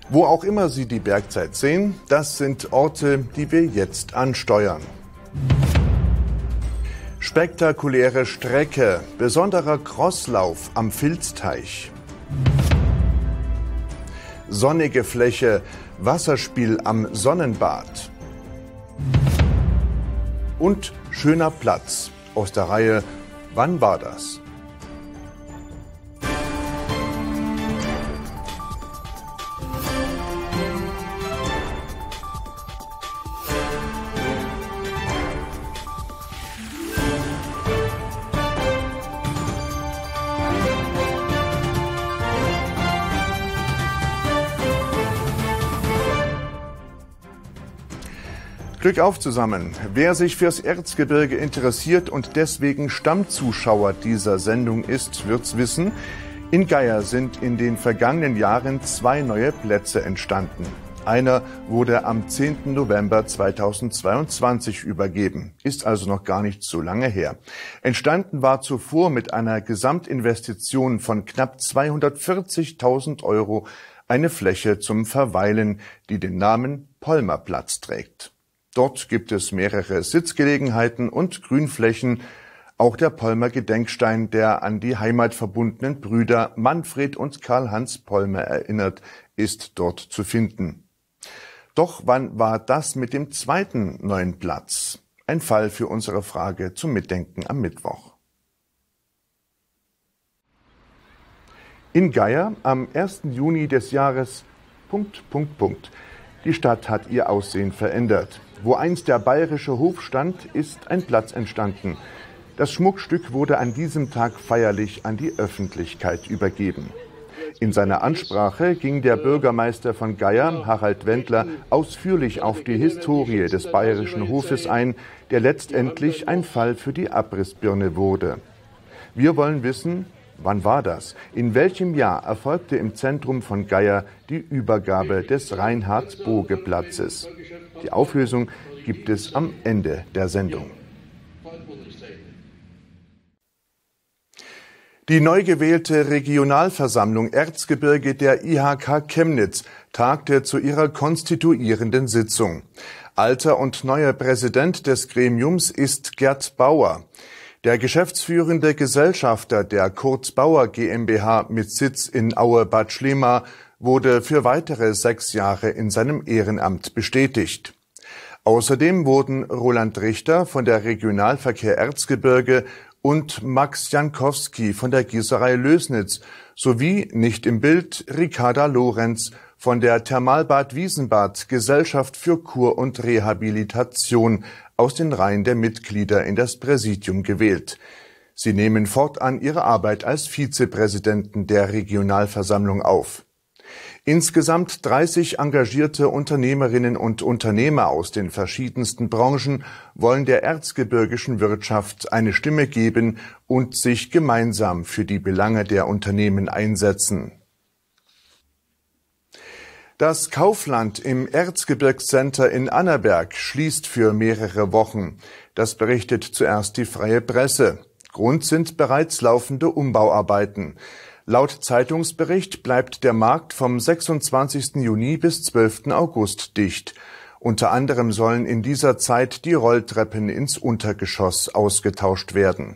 Wo auch immer Sie die Bergzeit sehen, das sind Orte, die wir jetzt ansteuern. Spektakuläre Strecke, besonderer Crosslauf am Vilzteich. Sonnige Fläche, Wasserspiel am Sonnenbad. Und schöner Platz aus der Reihe Wann war das? Glück auf zusammen. Wer sich fürs Erzgebirge interessiert und deswegen Stammzuschauer dieser Sendung ist, wird's wissen. In Geier sind in den vergangenen Jahren 2 neue Plätze entstanden. Einer wurde am 10. November 2022 übergeben, ist also noch gar nicht so lange her. Entstanden war zuvor mit einer Gesamtinvestition von knapp 240.000 € eine Fläche zum Verweilen, die den Namen Polmerplatz trägt. Dort gibt es mehrere Sitzgelegenheiten und Grünflächen. Auch der Polmer Gedenkstein, der an die heimatverbundenen Brüder Manfred und Karl-Hans Polmer erinnert, ist dort zu finden. Doch wann war das mit dem zweiten neuen Platz? Ein Fall für unsere Frage zum Mitdenken am Mittwoch. In Geier am 1. Juni des Jahres... Die Stadt hat ihr Aussehen verändert. Wo einst der bayerische Hof stand, ist ein Platz entstanden. Das Schmuckstück wurde an diesem Tag feierlich an die Öffentlichkeit übergeben. In seiner Ansprache ging der Bürgermeister von Geier, Harald Wendler, ausführlich auf die Historie des bayerischen Hofes ein, der letztendlich ein Fall für die Abrissbirne wurde. Wir wollen wissen, wann war das? In welchem Jahr erfolgte im Zentrum von Geier die Übergabe des Reinhard-Boge-Platzes? Die Auflösung gibt es am Ende der Sendung. Die neu gewählte Regionalversammlung Erzgebirge der IHK Chemnitz tagte zu ihrer konstituierenden Sitzung. Alter und neuer Präsident des Gremiums ist Gerd Bauer. Der geschäftsführende Gesellschafter der Kurt Bauer GmbH mit Sitz in Aue-Bad Schlema wurde für weitere 6 Jahre in seinem Ehrenamt bestätigt. Außerdem wurden Roland Richter von der Regionalverkehr Erzgebirge und Max Jankowski von der Gießerei Lößnitz sowie, nicht im Bild, Ricarda Lorenz von der Thermalbad Wiesenbad Gesellschaft für Kur- und Rehabilitation aus den Reihen der Mitglieder in das Präsidium gewählt. Sie nehmen fortan ihre Arbeit als Vizepräsidenten der Regionalversammlung auf. Insgesamt 30 engagierte Unternehmerinnen und Unternehmer aus den verschiedensten Branchen wollen der erzgebirgischen Wirtschaft eine Stimme geben und sich gemeinsam für die Belange der Unternehmen einsetzen. Das Kaufland im Erzgebirgscenter in Annaberg schließt für mehrere Wochen. Das berichtet zuerst die Freie Presse. Grund sind bereits laufende Umbauarbeiten. Laut Zeitungsbericht bleibt der Markt vom 26. Juni bis 12. August dicht. Unter anderem sollen in dieser Zeit die Rolltreppen ins Untergeschoss ausgetauscht werden.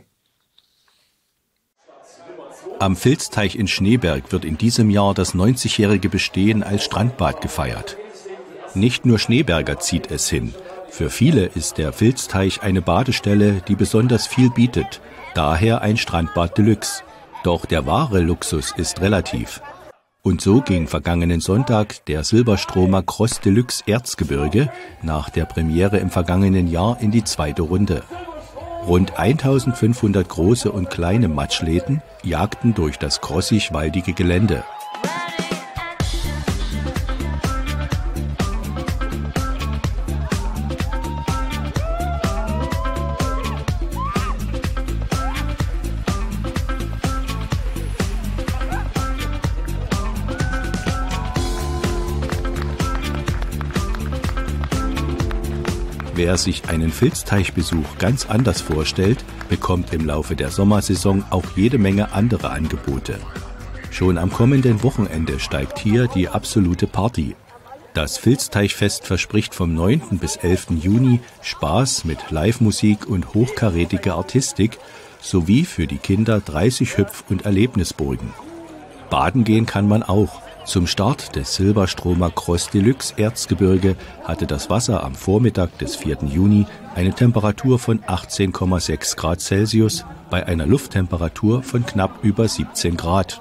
Am Vilzteich in Schneeberg wird in diesem Jahr das 90-jährige Bestehen als Strandbad gefeiert. Nicht nur Schneeberger zieht es hin. Für viele ist der Vilzteich eine Badestelle, die besonders viel bietet. Daher ein Strandbad Deluxe. Doch der wahre Luxus ist relativ. Und so ging vergangenen Sonntag der Silberstromer Cross Deluxe Erzgebirge nach der Premiere im vergangenen Jahr in die zweite Runde. Rund 1500 große und kleine Matschläden jagten durch das krossig-waldige Gelände. Wer sich einen Vilzteichbesuch ganz anders vorstellt, bekommt im Laufe der Sommersaison auch jede Menge andere Angebote. Schon am kommenden Wochenende steigt hier die absolute Party. Das Filzteichfest verspricht vom 9. bis 11. Juni Spaß mit Live-Musik und hochkarätiger Artistik sowie für die Kinder 30 Hüpf- und Erlebnisburgen. Baden gehen kann man auch. Zum Start des Silberstromer Cross Deluxe Erzgebirge hatte das Wasser am Vormittag des 4. Juni eine Temperatur von 18,6 Grad Celsius bei einer Lufttemperatur von knapp über 17 Grad.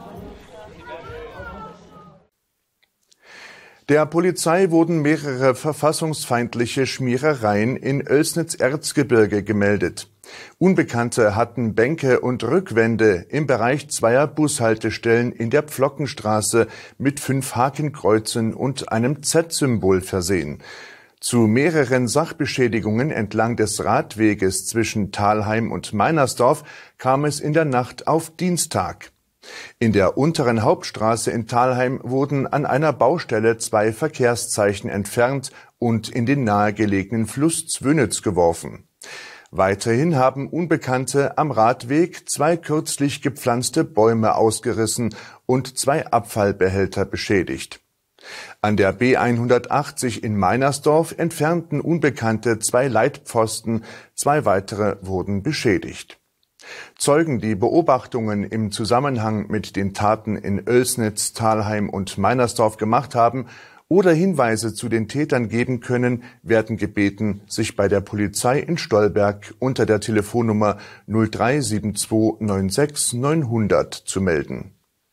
Der Polizei wurden mehrere verfassungsfeindliche Schmierereien in Oelsnitz-Erzgebirge gemeldet. Unbekannte hatten Bänke und Rückwände im Bereich zweier Bushaltestellen in der Pflockenstraße mit 5 Hakenkreuzen und einem Z-Symbol versehen. Zu mehreren Sachbeschädigungen entlang des Radweges zwischen Thalheim und Meinersdorf kam es in der Nacht auf Dienstag. In der unteren Hauptstraße in Thalheim wurden an einer Baustelle 2 Verkehrszeichen entfernt und in den nahegelegenen Fluss Zwönitz geworfen. Weiterhin haben Unbekannte am Radweg 2 kürzlich gepflanzte Bäume ausgerissen und 2 Abfallbehälter beschädigt. An der B180 in Meinersdorf entfernten Unbekannte 2 Leitpfosten, 2 weitere wurden beschädigt. Zeugen, die Beobachtungen im Zusammenhang mit den Taten in Oelsnitz, Thalheim und Meinersdorf gemacht haben oder Hinweise zu den Tätern geben können, werden gebeten, sich bei der Polizei in Stolberg unter der Telefonnummer 0372 96 900 zu melden.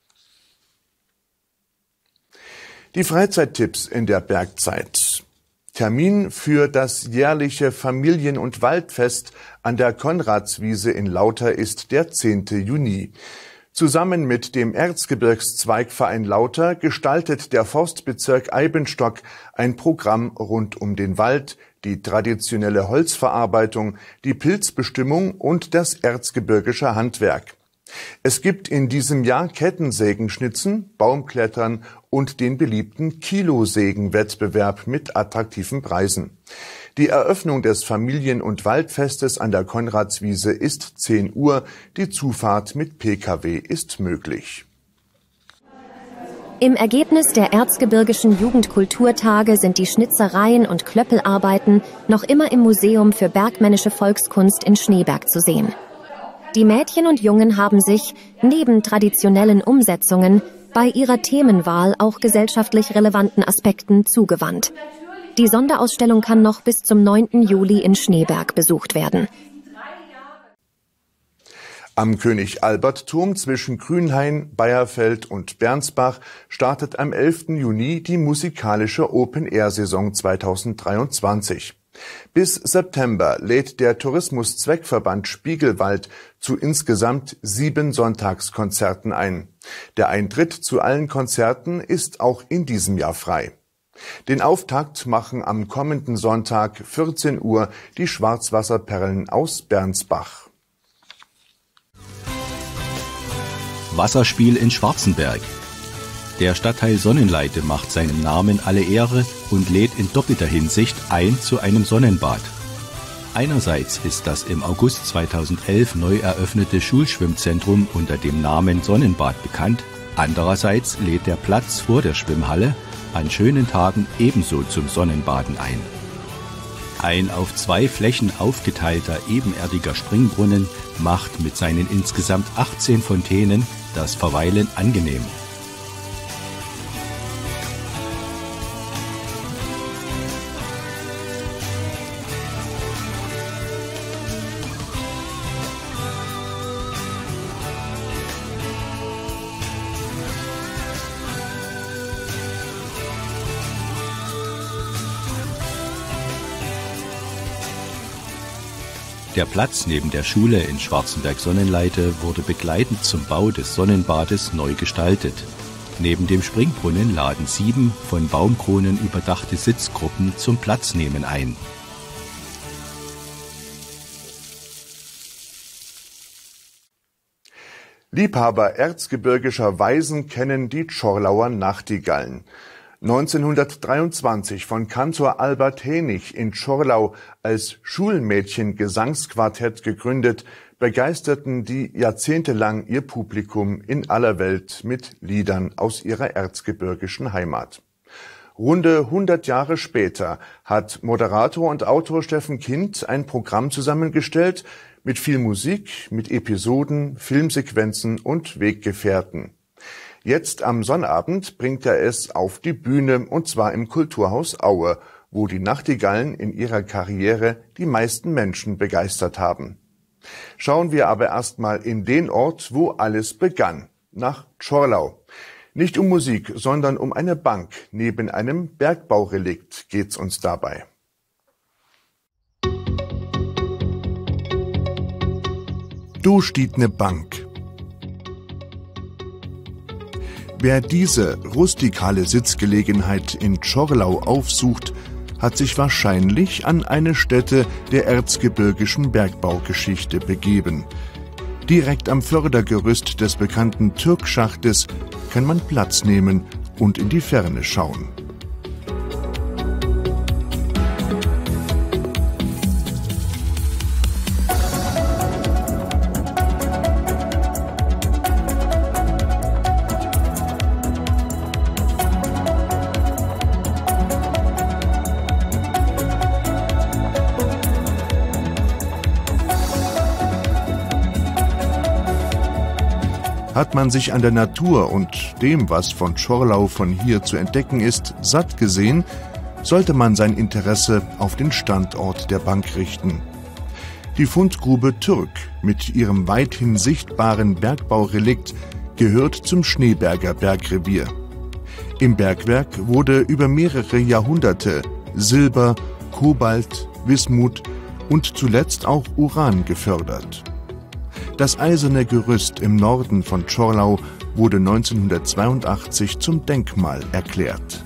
Die Freizeittipps in der Bergzeit. Termin für das jährliche Familien- und Waldfest an der Konradswiese in Lauter ist der 10. Juni. Zusammen mit dem Erzgebirgszweigverein Lauter gestaltet der Forstbezirk Eibenstock ein Programm rund um den Wald, die traditionelle Holzverarbeitung, die Pilzbestimmung und das erzgebirgische Handwerk. Es gibt in diesem Jahr Kettensägenschnitzen, Baumklettern und den beliebten Kilosägenwettbewerb mit attraktiven Preisen. Die Eröffnung des Familien- und Waldfestes an der Konradswiese ist 10 Uhr. Die Zufahrt mit Pkw ist möglich. Im Ergebnis der Erzgebirgischen Jugendkulturtage sind die Schnitzereien und Klöppelarbeiten noch immer im Museum für bergmännische Volkskunst in Schneeberg zu sehen. Die Mädchen und Jungen haben sich, neben traditionellen Umsetzungen, bei ihrer Themenwahl auch gesellschaftlich relevanten Aspekten zugewandt. Die Sonderausstellung kann noch bis zum 9. Juli in Schneeberg besucht werden. Am König-Albert-Turm zwischen Grünhain, Bayerfeld und Bernsbach startet am 11. Juni die musikalische Open-Air-Saison 2023. Bis September lädt der Tourismuszweckverband Spiegelwald zu insgesamt 7 Sonntagskonzerten ein. Der Eintritt zu allen Konzerten ist auch in diesem Jahr frei. Den Auftakt machen am kommenden Sonntag 14 Uhr die Schwarzwasserperlen aus Bernsbach. Wasserspiel in Schwarzenberg. Der Stadtteil Sonnenleite macht seinem Namen alle Ehre und lädt in doppelter Hinsicht ein zu einem Sonnenbad. Einerseits ist das im August 2011 neu eröffnete Schulschwimmzentrum unter dem Namen Sonnenbad bekannt. Andererseits lädt der Platz vor der Schwimmhalle an schönen Tagen ebenso zum Sonnenbaden ein. Ein auf 2 Flächen aufgeteilter ebenerdiger Springbrunnen macht mit seinen insgesamt 18 Fontänen das Verweilen angenehm. Der Platz neben der Schule in Schwarzenberg-Sonnenleite wurde begleitend zum Bau des Sonnenbades neu gestaltet. Neben dem Springbrunnen laden 7 von Baumkronen überdachte Sitzgruppen zum Platznehmen ein. Liebhaber erzgebirgischer Weisen kennen die Tschorlauer Nachtigallen. 1923 von Kantor Albert Hänig in Tschorlau als Schulmädchen-Gesangsquartett gegründet, begeisterten die jahrzehntelang ihr Publikum in aller Welt mit Liedern aus ihrer erzgebirgischen Heimat. Runde 100 Jahre später hat Moderator und Autor Steffen Kind ein Programm zusammengestellt mit viel Musik, mit Episoden, Filmsequenzen und Weggefährten. Jetzt am Sonnabend bringt er es auf die Bühne, und zwar im Kulturhaus Aue, wo die Nachtigallen in ihrer Karriere die meisten Menschen begeistert haben. Schauen wir aber erstmal in den Ort, wo alles begann, nach Tschorlau. Nicht um Musik, sondern um eine Bank neben einem Bergbaurelikt geht's uns dabei. Da steht ne Bank. Wer diese rustikale Sitzgelegenheit in Tschorlau aufsucht, hat sich wahrscheinlich an eine Stätte der erzgebirgischen Bergbaugeschichte begeben. Direkt am Fördergerüst des bekannten Türkschachtes kann man Platz nehmen und in die Ferne schauen. Hat man sich an der Natur und dem, was von Tschorlau von hier zu entdecken ist, satt gesehen, sollte man sein Interesse auf den Standort der Bank richten. Die Fundgrube Türk mit ihrem weithin sichtbaren Bergbaurelikt gehört zum Schneeberger Bergrevier. Im Bergwerk wurde über mehrere Jahrhunderte Silber, Kobalt, Wismut und zuletzt auch Uran gefördert. Das eiserne Gerüst im Norden von Tschorlau wurde 1982 zum Denkmal erklärt.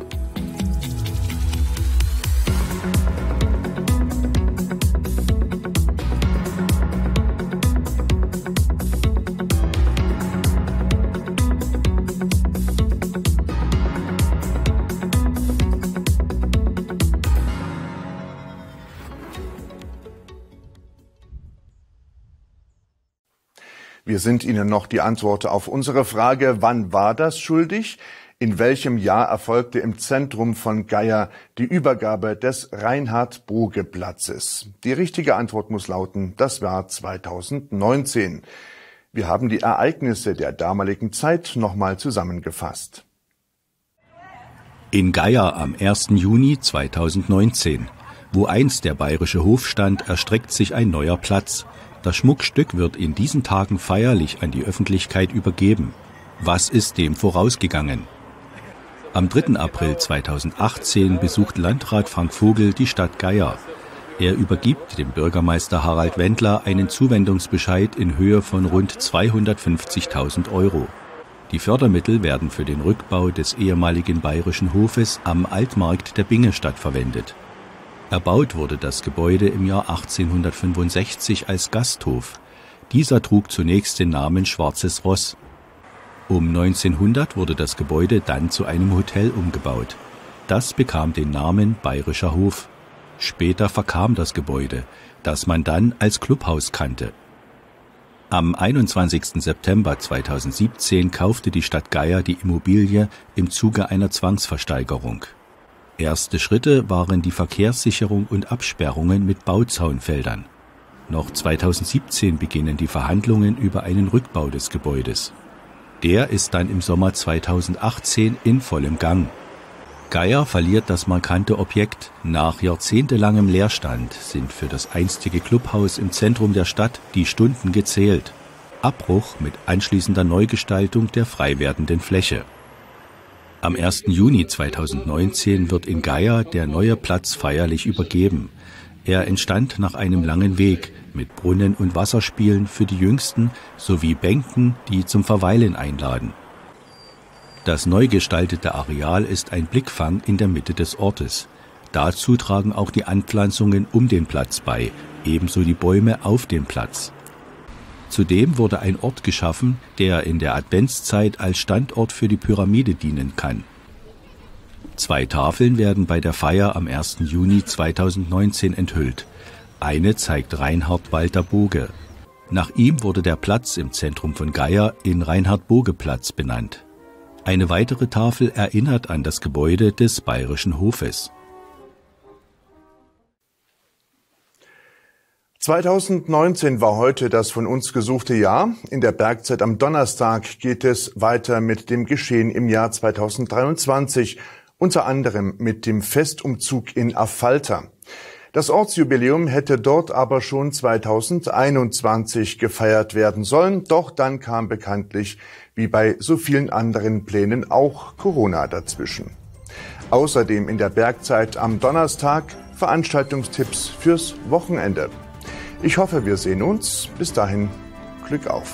Wir sind Ihnen noch die Antwort auf unsere Frage, wann war das schuldig? In welchem Jahr erfolgte im Zentrum von Geier die Übergabe des Reinhard-Boge-Platzes? Die richtige Antwort muss lauten, das war 2019. Wir haben die Ereignisse der damaligen Zeit nochmal zusammengefasst. In Geier am 1. Juni 2019. Wo einst der bayerische Hof stand, erstreckt sich ein neuer Platz. Das Schmuckstück wird in diesen Tagen feierlich an die Öffentlichkeit übergeben. Was ist dem vorausgegangen? Am 3. April 2018 besucht Landrat Frank Vogel die Stadt Geier. Er übergibt dem Bürgermeister Harald Wendler einen Zuwendungsbescheid in Höhe von rund 250.000 €. Die Fördermittel werden für den Rückbau des ehemaligen bayerischen Hofes am Altmarkt der Bingestadt verwendet. Erbaut wurde das Gebäude im Jahr 1865 als Gasthof. Dieser trug zunächst den Namen Schwarzes Ross. Um 1900 wurde das Gebäude dann zu einem Hotel umgebaut. Das bekam den Namen Bayerischer Hof. Später verkam das Gebäude, das man dann als Clubhaus kannte. Am 21. September 2017 kaufte die Stadt Geier die Immobilie im Zuge einer Zwangsversteigerung. Erste Schritte waren die Verkehrssicherung und Absperrungen mit Bauzaunfeldern. Noch 2017 beginnen die Verhandlungen über einen Rückbau des Gebäudes. Der ist dann im Sommer 2018 in vollem Gang. Geier verliert das markante Objekt. Nach jahrzehntelangem Leerstand sind für das einstige Clubhaus im Zentrum der Stadt die Stunden gezählt. Abbruch mit anschließender Neugestaltung der frei werdenden Fläche. Am 1. Juni 2019 wird in Geier der neue Platz feierlich übergeben. Er entstand nach einem langen Weg mit Brunnen und Wasserspielen für die Jüngsten sowie Bänken, die zum Verweilen einladen. Das neu gestaltete Areal ist ein Blickfang in der Mitte des Ortes. Dazu tragen auch die Anpflanzungen um den Platz bei, ebenso die Bäume auf dem Platz. Zudem wurde ein Ort geschaffen, der in der Adventszeit als Standort für die Pyramide dienen kann. 2 Tafeln werden bei der Feier am 1. Juni 2019 enthüllt. Eine zeigt Reinhard Walter Boge. Nach ihm wurde der Platz im Zentrum von Geier in Reinhard-Boge-Platz benannt. Eine weitere Tafel erinnert an das Gebäude des Bayerischen Hofes. 2019 war heute das von uns gesuchte Jahr. In der Bergzeit am Donnerstag geht es weiter mit dem Geschehen im Jahr 2023, unter anderem mit dem Festumzug in Affalter. Das Ortsjubiläum hätte dort aber schon 2021 gefeiert werden sollen, doch dann kam bekanntlich, wie bei so vielen anderen Plänen, auch Corona dazwischen. Außerdem in der Bergzeit am Donnerstag Veranstaltungstipps fürs Wochenende. Ich hoffe, wir sehen uns. Bis dahin, Glück auf!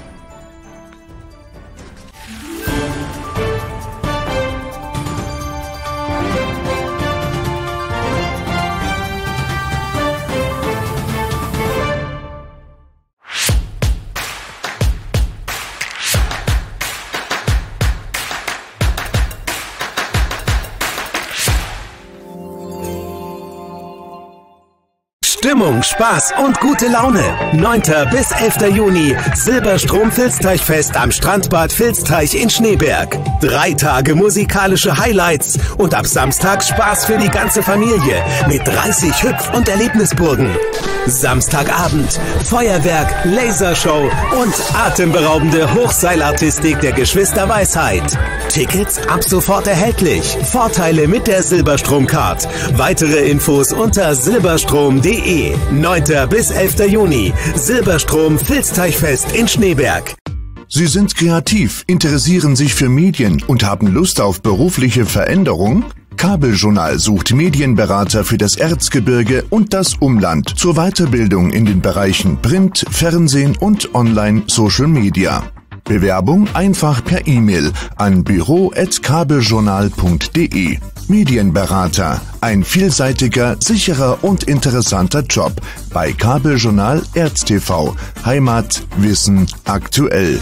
Stimmung, Spaß und gute Laune. 9. bis 11. Juni, Silberstrom-Filzteichfest am Strandbad Filzteich in Schneeberg. 3 Tage musikalische Highlights und ab Samstag Spaß für die ganze Familie mit 30 Hüpf- und Erlebnisburgen. Samstagabend, Feuerwerk, Lasershow und atemberaubende Hochseilartistik der Geschwister Weisheit. Tickets ab sofort erhältlich. Vorteile mit der Silberstrom-Card. Weitere Infos unter silberstrom.de. 9. bis 11. Juni. Silberstrom Filzteichfest in Schneeberg. Sie sind kreativ, interessieren sich für Medien und haben Lust auf berufliche Veränderung? Kabeljournal sucht Medienberater für das Erzgebirge und das Umland zur Weiterbildung in den Bereichen Print, Fernsehen und Online-Social Media. Bewerbung einfach per E-Mail an büro@kabeljournal.de. Medienberater, ein vielseitiger, sicherer und interessanter Job bei Kabeljournal ErzTV. Heimat, Wissen, aktuell.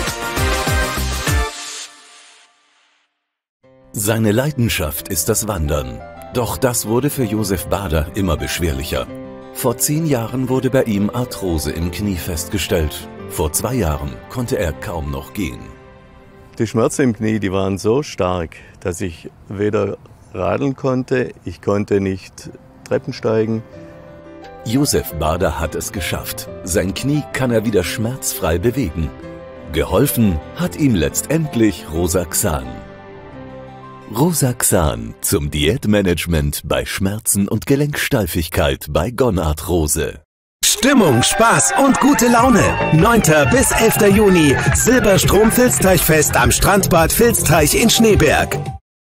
Seine Leidenschaft ist das Wandern. Doch das wurde für Josef Bader immer beschwerlicher. Vor 10 Jahren wurde bei ihm Arthrose im Knie festgestellt. Vor 2 Jahren konnte er kaum noch gehen. Die Schmerzen im Knie, die waren so stark, dass ich weder radeln konnte, ich konnte nicht Treppen steigen. Josef Bader hat es geschafft. Sein Knie kann er wieder schmerzfrei bewegen. Geholfen hat ihm letztendlich Rosaxan. Rosaxan zum Diätmanagement bei Schmerzen und Gelenksteifigkeit bei Gonarthrose. Stimmung, Spaß und gute Laune. 9. bis 11. Juni, Silberstrom-Filzteichfest am Strandbad Filzteich in Schneeberg.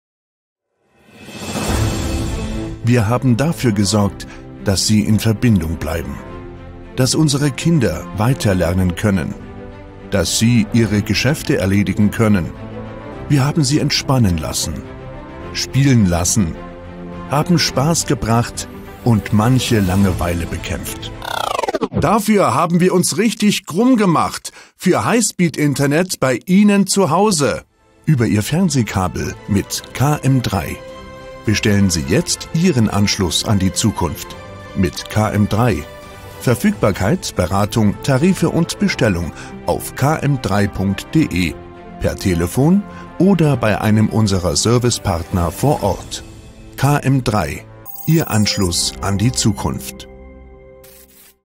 Wir haben dafür gesorgt, dass Sie in Verbindung bleiben, dass unsere Kinder weiterlernen können, dass Sie Ihre Geschäfte erledigen können. Wir haben Sie entspannen lassen, spielen lassen, haben Spaß gebracht und manche Langeweile bekämpft. Dafür haben wir uns richtig krumm gemacht für Highspeed-Internet bei Ihnen zu Hause über Ihr Fernsehkabel mit KM3. Bestellen Sie jetzt Ihren Anschluss an die Zukunft mit KM3. Verfügbarkeit, Beratung, Tarife und Bestellung auf km3.de, per Telefon oder bei einem unserer Servicepartner vor Ort. KM3, Ihr Anschluss an die Zukunft.